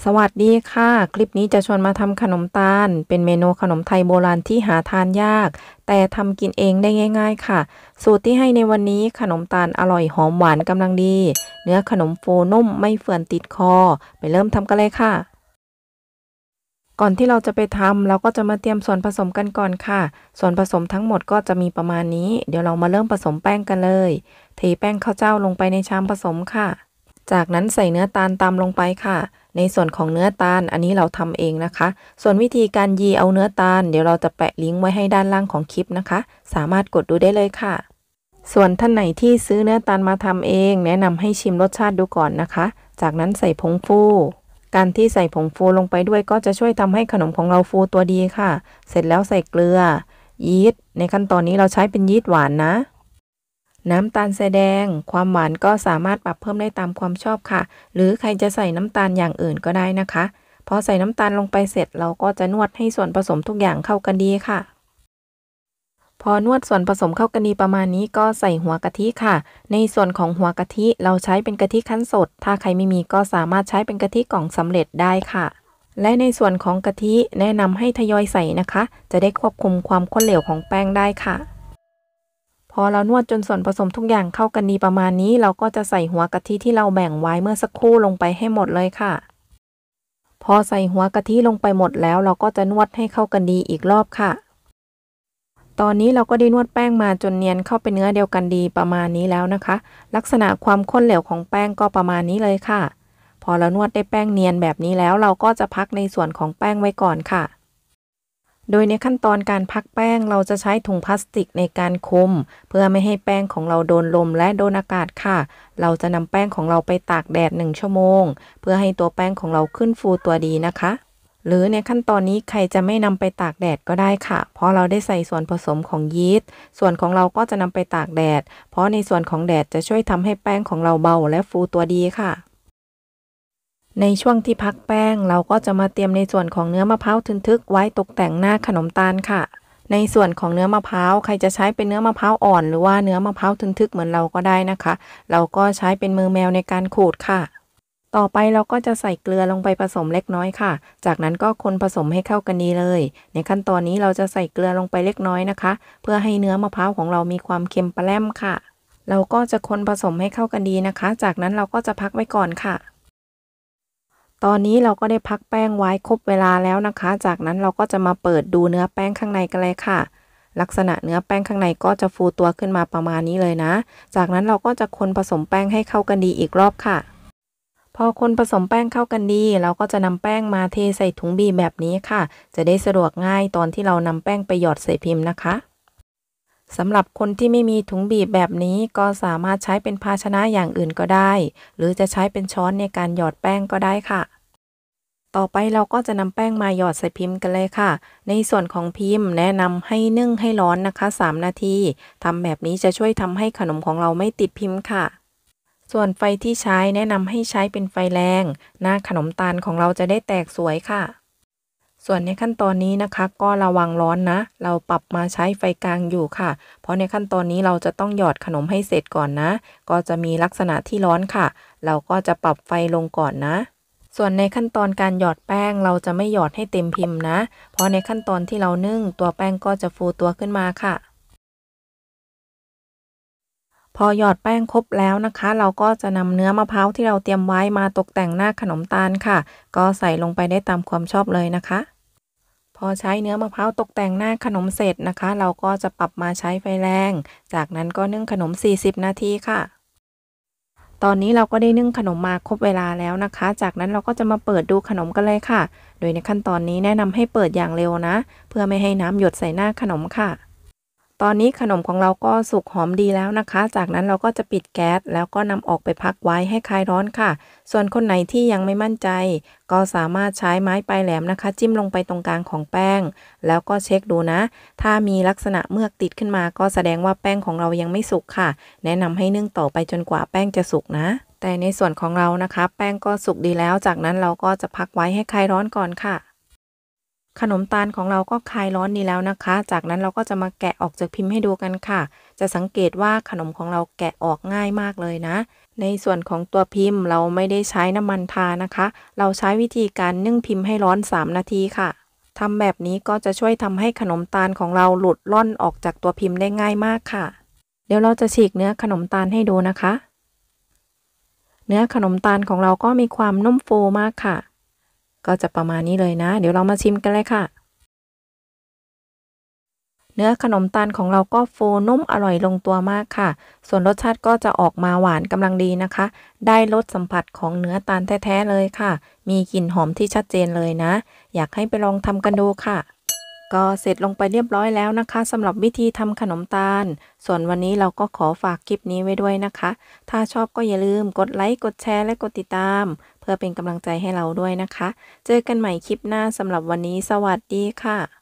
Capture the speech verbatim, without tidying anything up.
สวัสดีค่ะคลิปนี้จะชวนมาทำขนมตาลเป็นเมนูขนมไทยโบราณที่หาทานยากแต่ทำกินเองได้ง่ายๆค่ะสูตรที่ให้ในวันนี้ขนมตาลอร่อยหอมหวานกำลังดีเนื้อขนมฟูนุ่มไม่เฟื่อนติดคอไปเริ่มทำกันเลยค่ะก่อนที่เราจะไปทำเราก็จะมาเตรียมส่วนผสมกันก่อนค่ะส่วนผสมทั้งหมดก็จะมีประมาณนี้เดี๋ยวเรามาเริ่มผสมแป้งกันเลยเทแป้งข้าวเจ้าลงไปในชามผสมค่ะจากนั้นใส่เนื้อตาลตามลงไปค่ะ ในส่วนของเนื้อตาลอันนี้เราทำเองนะคะส่วนวิธีการยีเอาเนื้อตาลเดี๋ยวเราจะแปะลิงก์ไว้ให้ด้านล่างของคลิปนะคะสามารถกดดูได้เลยค่ะส่วนท่านไหนที่ซื้อเนื้อตาลมาทำเองแนะนำให้ชิมรสชาติดูก่อนนะคะจากนั้นใส่ผงฟูการที่ใส่ผงฟูลงไปด้วยก็จะช่วยทำให้ขนมของเราฟูตัวดีค่ะเสร็จแล้วใส่เกลือยีสต์ในขั้นตอนนี้เราใช้เป็นยีสต์หวานนะน้ำตาลทรายแดงความหวานก็สามารถปรับเพิ่มได้ตามความชอบค่ะหรือใครจะใส่น้ำตาลอย่างอื่นก็ได้นะคะพอใส่น้ำตาลลงไปเสร็จเราก็จะนวดให้ส่วนผสมทุกอย่างเข้ากันดีค่ะพอนวดส่วนผสมเข้ากันดีประมาณนี้ก็ใส่หัวกะทิค่ะในส่วนของหัวกะทิเราใช้เป็นกะทิคั้นสดถ้าใครไม่มีก็สามารถใช้เป็นกะทิกล่องสำเร็จได้ค่ะและในส่วนของกะทิแนะนำให้ทยอยใส่นะคะจะได้ควบคุมความข้นเหลวของแป้งได้ค่ะพอเรานวดจนส่วนผสมทุกอย่างเข้ากันดีประมาณนี้เราก็จะใส่หัวกะทิที่เราแบ่งไว้เมื่อสักครู่ลงไปให้หมดเลยค่ะพอใส่หัวกะทิลงไปหมดแล้วเราก็จะนวดให้เข้ากันดีอีกรอบค่ะตอนนี้เราก็ได้นวดแป้งมาจนเนียนเข้าเป็นเนื้อเดียวกันดีประมาณนี้แล้วนะคะลักษณะความข้นเหลวของแป้งก็ประมาณนี้เลยค่ะพอเรานวดได้แป้งเนียนแบบนี้แล้วเราก็จะพักในส่วนของแป้งไว้ก่อนค่ะโดยในขั้นตอนการพักแป้งเราจะใช้ถุงพลาสติกในการคลุมเพื่อไม่ให้แป้งของเราโดนลมและโดนอากาศค่ะเราจะนำแป้งของเราไปตากแดดหนึ่งชั่วโมงเพื่อให้ตัวแป้งของเราขึ้นฟูตัวดีนะคะหรือในขั้นตอนนี้ใครจะไม่นำไปตากแดดก็ได้ค่ะเพราะเราได้ใส่ส่วนผสมของยีสต์ส่วนของเราก็จะนำไปตากแดดเพราะในส่วนของแดดจะช่วยทำให้แป้งของเราเบาและฟูตัวดีค่ะในช่วงที่พักแป้งเราก็จะมาเตรียมในส่วนของเนื้อมะพร้าวทึนทึกไว้ตกแต่งหน้าขนมตาลค่ะในส่วนของเนื้อมะพร้าวใครจะใช้เป็นเนื้อมะพร้าวอ่อนหรือว่าเนื้อมะพร้าวทึนทึกเหมือนเราก็ได้นะคะเราก็ใช้เป็นมือแมวในการขูดค่ะต่อไปเราก็จะใส่เกลือลงไปผสมเล็กน้อยค่ะจากนั้นก็คนผสมให้เข้ากันดีเลยในขั้นตอนนี้เราจะใส่เกลือลงไปเล็กน้อยนะคะเพื่อให้เนื้อมะพร้าวของเรามีความเค็มปะแล่มค่ะเราก็จะคนผสมให้เข้ากันดีนะคะจากนั้นเราก็จะพักไว้ก่อนค่ะตอนนี้เราก็ได้พักแป้งไว้ครบเวลาแล้วนะคะจากนั้นเราก็จะมาเปิดดูเนื้อแป้งข้างในกันเลยค่ะลักษณะเนื้อแป้งข้างในก็จะฟูตัวขึ้นมาประมาณนี้เลยนะจากนั้นเราก็จะคนผสมแป้งให้เข้ากันดีอีกรอบค่ะพอคนผสมแป้งเข้ากันดีเราก็จะนำแป้งมาเทใส่ถุงบีบแบบนี้ค่ะจะได้สะดวกง่ายตอนที่เรานำแป้งไปหยอดใส่พิมพ์นะคะสำหรับคนที่ไม่มีถุงบีบแบบนี้ก็สามารถใช้เป็นภาชนะอย่างอื่นก็ได้หรือจะใช้เป็นช้อนในการหยอดแป้งก็ได้ค่ะต่อไปเราก็จะนำแป้งมาหยอดใส่พิมพ์กันเลยค่ะในส่วนของพิมพ์แนะนำให้นึ่งให้ร้อนนะคะสามนาทีทำแบบนี้จะช่วยทำให้ขนมของเราไม่ติดพิมพ์ค่ะส่วนไฟที่ใช้แนะนำให้ใช้เป็นไฟแรงหน้าขนมตาลของเราจะได้แตกสวยค่ะส่วนในขั้นตอนนี้นะคะก็ระวังร้อนนะเราปรับมาใช้ไฟกลางอยู่ค่ะเพราะในขั้นตอนนี้เราจะต้องหยอดขนมให้เสร็จก่อนนะก็จะมีลักษณะที่ร้อนค่ะเราก็จะปรับไฟลงก่อนนะส่วนในขั้นตอนการหยอดแป้งเราจะไม่หยอดให้เต็มพิมพ์นะเพราะในขั้นตอนที่เรานึ่งตัวแป้งก็จะฟูตัวขึ้นมาค่ะพอหยอดแป้งครบแล้วนะคะเราก็จะนำเนื้อมะพร้าวที่เราเตรียมไว้มาตกแต่งหน้าขนมตาลค่ะก็ใส่ลงไปได้ตามความชอบเลยนะคะพอใช้เนื้อมะพร้าวตกแต่งหน้าขนมเสร็จนะคะเราก็จะปรับมาใช้ไฟแรงจากนั้นก็นึ่งขนมสี่สิบนาทีค่ะตอนนี้เราก็ได้นึ่งขนมมาครบเวลาแล้วนะคะจากนั้นเราก็จะมาเปิดดูขนมกันเลยค่ะโดยในขั้นตอนนี้แนะนำให้เปิดอย่างเร็วนะเพื่อไม่ให้น้ำหยดใส่หน้าขนมค่ะ ตอนนี้ขนมของเราก็สุกหอมดีแล้วนะคะ จากนั้นเราก็จะปิดแก๊สแล้วก็นำออกไปพักไว้ให้คลายร้อนค่ะ ส่วนคนไหนที่ยังไม่มั่นใจก็สามารถใช้ไม้ปลายแหลมนะคะจิ้มลงไปตรงกลางของแป้งแล้วก็เช็คดูนะถ้ามีลักษณะเมือกติดขึ้นมาก็แสดงว่าแป้งของเรายังไม่สุกค่ะแนะนำให้นึ่งต่อไปจนกว่าแป้งจะสุกนะแต่ในส่วนของเรานะคะแป้งก็สุกดีแล้วจากนั้นเราก็จะพักไว้ให้คลายร้อนก่อนค่ะ ขนมตาลของเราก็คลายร้อนดีแล้วนะคะ จากนั้นเราก็จะมาแกะออกจากพิมพ์ให้ดูกันค่ะ จะสังเกตว่าขนมของเราแกะออกง่ายมากเลยนะในส่วนของตัวพิมพ์เราไม่ได้ใช้น้ำมันทานะคะ เราใช้วิธีการนึ่งพิมพ์ให้ร้อนสามนาทีค่ะทำแบบนี้ก็จะช่วยทำให้ขนมตาลของเราหลุดล่อนออกจากตัวพิมพ์ได้ง่ายมากค่ะเดี๋ยวเราจะฉีกเนื้อขนมตาลให้ดูนะคะเนื้อขนมตาลของเราก็มีความนุ่มฟูมากค่ะก็จะประมาณนี้เลยนะเดี๋ยวเรามาชิมกันเลยค่ะเนื้อขนมตาลของเราก็ฟูนุ่มอร่อยลงตัวมากค่ะส่วนรสชาติก็จะออกมาหวานกำลังดีนะคะได้รสสัมผัสของเนื้อตาลแท้ๆเลยค่ะมีกลิ่นหอมที่ชัดเจนเลยนะอยากให้ไปลองทำกันดูค่ะก็เสร็จลงไปเรียบร้อยแล้วนะคะสำหรับวิธีทำขนมตาลส่วนวันนี้เราก็ขอฝากคลิปนี้ไว้ด้วยนะคะถ้าชอบก็อย่าลืมกดไลค์กดแชร์และกดติดตามเพื่อเป็นกำลังใจให้เราด้วยนะคะเจอกันใหม่คลิปหน้าสำหรับวันนี้สวัสดีค่ะ